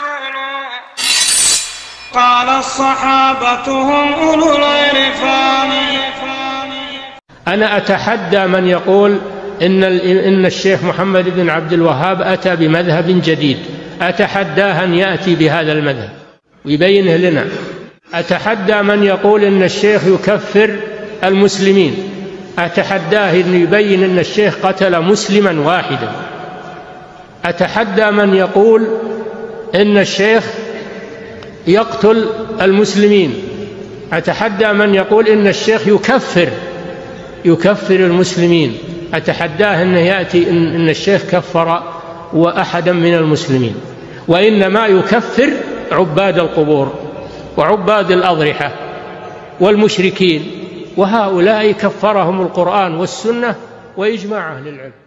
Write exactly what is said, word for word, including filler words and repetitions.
قال الصحابة هم أولو العرفان. أنا أتحدى من يقول إن إن الشيخ محمد بن عبد الوهاب أتى بمذهب جديد، أتحداه أن يأتي بهذا المذهب ويبينه لنا. أتحدى من يقول إن الشيخ يكفر المسلمين، أتحداه أن يبين أن الشيخ قتل مسلما واحدا. أتحدى من يقول إن الشيخ يقتل المسلمين، أتحدى من يقول إن الشيخ يكفر يكفر المسلمين، أتحداه أن يأتي إن الشيخ كفر وأحدا من المسلمين، وإنما يكفر عباد القبور وعباد الأضرحة والمشركين، وهؤلاء كفرهم القرآن والسنة وإجماع أهل العلم.